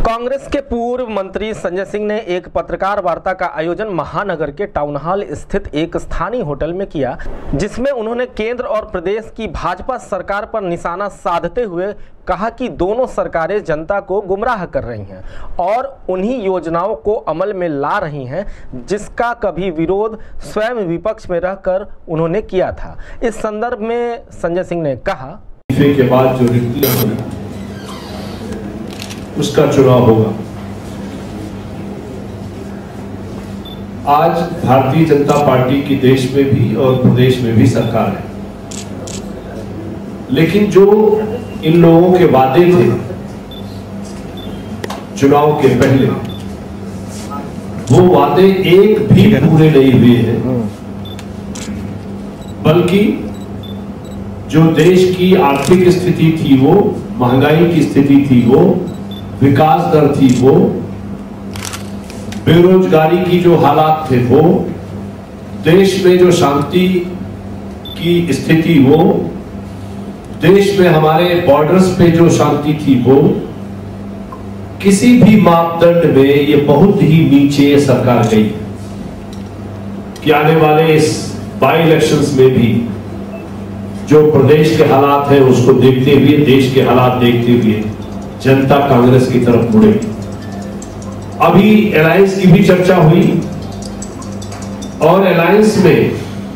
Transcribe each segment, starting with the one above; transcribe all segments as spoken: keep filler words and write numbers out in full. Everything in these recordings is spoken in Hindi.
कांग्रेस के पूर्व मंत्री संजय सिंह ने एक पत्रकार वार्ता का आयोजन महानगर के टाउन हॉल स्थित एक स्थानीय होटल में किया, जिसमें उन्होंने केंद्र और प्रदेश की भाजपा सरकार पर निशाना साधते हुए कहा कि दोनों सरकारें जनता को गुमराह कर रही हैं और उन्हीं योजनाओं को अमल में ला रही हैं जिसका कभी विरोध स्वयं विपक्ष में रहकर उन्होंने किया था। इस संदर्भ में संजय सिंह ने कहा के बाद जो रिक्तियां होगी उसका चुनाव होगा। आज भारतीय जनता पार्टी की देश में भी और प्रदेश में भी सरकार है, लेकिन जो इन लोगों के वादे थे चुनाव के पहले, वो वादे एक भी पूरे नहीं हुए हैं, बल्कि जो देश की आर्थिक स्थिति थी, वो महंगाई की स्थिति थी, वो विकास दर थी, वो बेरोजगारी की जो हालात थे, वो देश में जो शांति की स्थिति, वो देश में हमारे बॉर्डर्स पे जो शांति थी, वो किसी भी मापदंड में ये बहुत ही नीचे सरकार गई कि आने वाले इस बाई इलेक्शंस में भी जो प्रदेश के हालात हैं उसको देखते हुए, देश के हालात देखते हुए जनता कांग्रेस की तरफ मुड़े। अभी अलायंस की भी चर्चा हुई और अलायंस में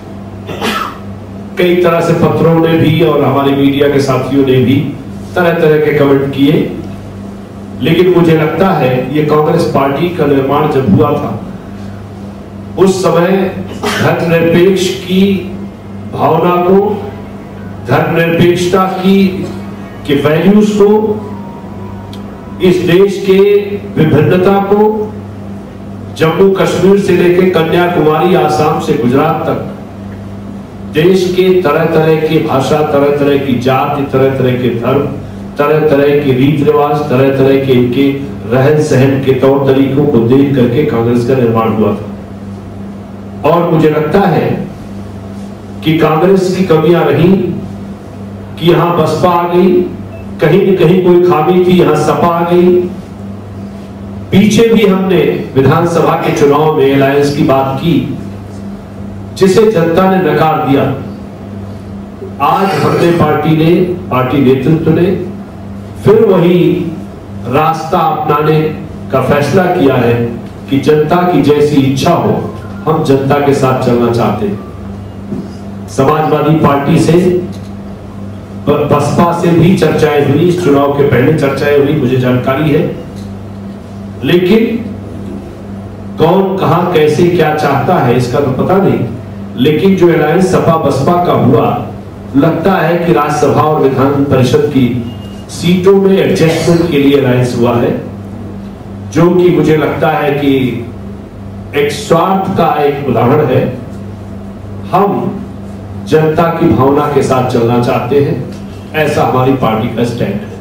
कई तरह से पत्रों ने भी और हमारे मीडिया के साथियों ने भी तरह तरह के कमेंट किए, लेकिन मुझे लगता है ये कांग्रेस पार्टी का निर्माण जब हुआ था उस समय धर्मनिरपेक्ष की भावना को, धर्मनिरपेक्षता की के वैल्यूज को, इस देश के विभिन्नता को, जम्मू कश्मीर से लेकर कन्याकुमारी, आसाम से गुजरात तक, देश के तरह तरह की भाषा, तरह तरह की जाति, तरह तरह के धर्म, तरह तरह के रीति रिवाज, तरह तरह के इनके रहन सहन के तौर तरीकों को देख करके कांग्रेस का निर्माण हुआ था। और मुझे लगता है कि कांग्रेस की कमियां रही कि यहां बसपा आ गई, कहीं न कहीं कोई खामी थी, यहां सपा आ गई। पीछे भी हमने विधानसभा के चुनाव में अलायंस की बात की, जिसे जनता ने नकार दिया। आज हमने पार्टी ने, पार्टी नेतृत्व ने फिर वही रास्ता अपनाने का फैसला किया है कि जनता की जैसी इच्छा हो, हम जनता के साथ चलना चाहते हैं। समाजवादी पार्टी से, बसपा से भी चर्चाएं हुई, इस चुनाव के पहले चर्चाएं हुई, मुझे जानकारी है, लेकिन कौन कहां कैसे क्या चाहता है इसका तो पता नहीं। लेकिन जो अलायंस सपा बसपा का हुआ, लगता है कि राज्यसभा और विधान परिषद की सीटों में एडजस्टमेंट के लिए अलायंस हुआ है, जो कि मुझे लगता है कि एक स्वार्थ का एक उदाहरण है। हम जनता की भावना के साथ चलना चाहते हैं, ऐसा हमारी पार्टी का स्टैंड है।